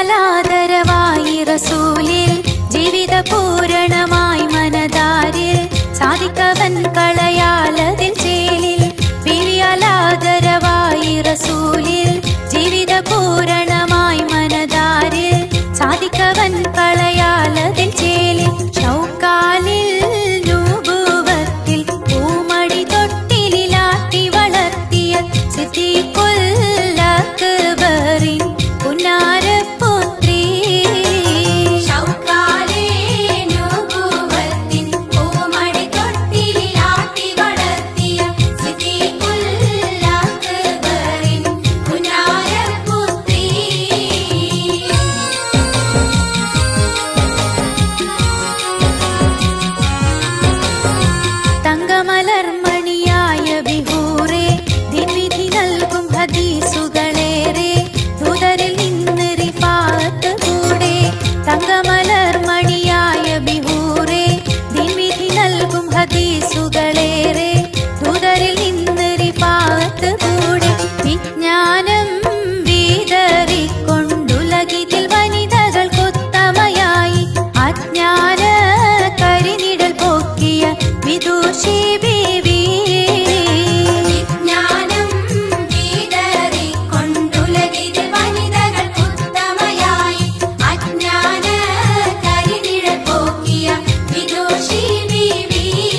വിവിയാലാദരവായി റസൂലിൽ ജീവിത പൂരണമായി മനതാരിൽ സാധിക്കവൻ കളയാലതിൽ ചേലിൽ വിവിയാലാദരവായി റസൂലിൽ ജീവിത പൂരണമായി മനതാരിൽ സാധിക്കവൻ കളയാലതിൽ ചേലിൽ ഷൗക്കാലിൽ നൂബുവത്തിൽ പൂമടി തൊട്ടിലാട്ടി വളർത്തിയ സിദ്ദീഖുൽ അക്ബറിൻ പുന്നാരപുത്രി ഷൗക്കാലേ നൂബുവത്തിൽ പൂമടി തൊട്ടിലാട്ടി വളർത്തിയ സിദ്ദീഖുൽ അക്ബറിൻ പുന്നാരപുത്രി തങ്കമലർമണിയായ ബിഹൂറേ ദിൻവിധി നൽകും ഹദീസുകളേറെ ദൂതരിൽ നിന്ന് റിഫാഅത്ത് കൂടെ തങ്കമലർമണിയായ ബിഹൂറേ ദിൻവിധി നൽകും ഹദീസുകളേറെ ദൂതരിൽ നിന്ന് റിഫാഅത്ത് കൂടെ വിജ്ഞാനം വീതറിക്കൊണ്ടുലകിതിൽ വനിതകൾക്കൊത്തമയായി അജ്ഞാന കരിനിഴൽ പോക്കിയ വിദൂഷി ബീവി വിജ്ഞാനം വീതറിക്കൊണ്ടുലകിതിൽ വനിതകൾക്കുത്തമയായി അജ്ഞാന കരിനിഴൽ പോക്കിയ വിദൂഷി ബീവി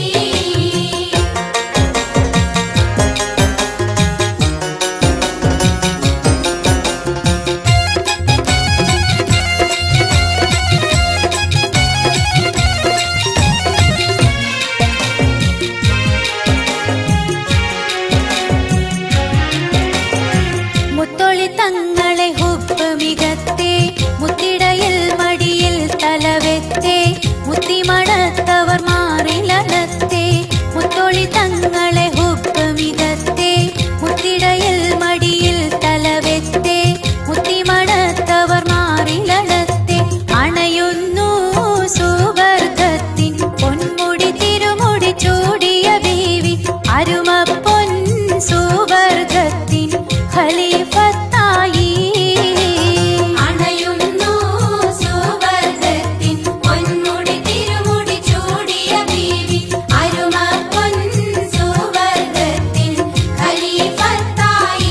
മുത്തൊളി തങ്ങളെ ഹുബ്ബ് മികത്തെ മുത്തിടയിൽ മടിയിൽ തലവെത്തെ മുത്തിമണത്തവർ മാറിലടത്തെ മുത്തൊളി തങ്ങളെ ഹുബ്ബ് മികത്തെ മുത്തിടയിൽ മടിയിൽ തലവെത്തെ മുത്തിമണത്തവർ മാറിലടത്തെ അണയുന്നു സുവർഗത്തിൻ പൊന്മുടി തിരുമുടി ചൂടിയ ബീവി അരുമപ്പൊൻ സുവർഗത്തിൻ ഖലീഫത്തായി അണയുന്നു സുവർഗത്തിൻ പൊന്മുടി തിരുമുടി ചൂടിയ ബീവി അരുമപ്പൊൻ സുവർഗത്തിൻ ഖലീഫത്തായി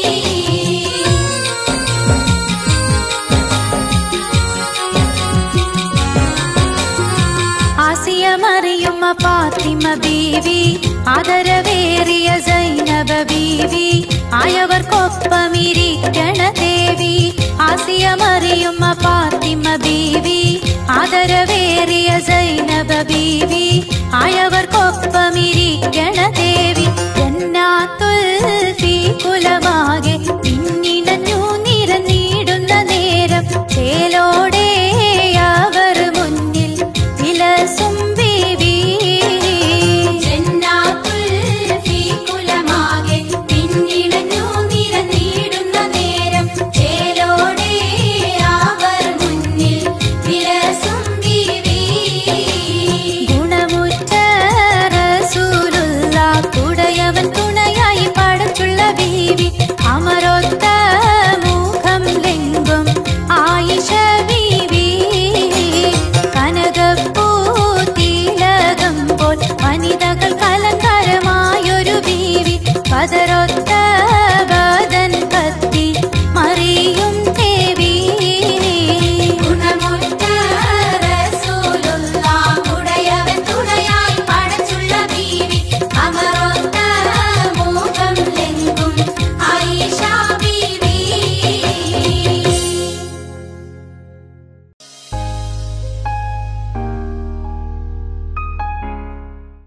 ആസിയ മറിയുമ്മ ഫാത്തിമ ബീവി ആദരവേറിയ സൈനബ ബീവി ആയവർക്കൊപ്പമിരിക്കണ ദേവി ആസിയ മറിയുമ്മ ഫാത്തിമ ബീവി ആദരവേറിയ സൈനബ ബീവി ആയവർക്കൊപ്പമിരിക്കണ ദേവി ജന്നാത്തുൽ ഫീ കുലമാകെ പിന്നിണഞ്ഞു നിരന്നിടുന്ന നേരം ചേലോടെ അവർ മുന്നിൽ വിലസും ബീവി ജന്നാത്തുൽ ഫീ കുലമാകെ പിന്നിണഞ്ഞു നിരന്നിടുന്ന നേരം ചേലോടെ അവർ മുന്നിൽ വിലസും ബീവി ഗുണമുറ്റ റസൂലുള്ള കുടയവൻ തുണയായി പടച്ചുള്ള ബീവി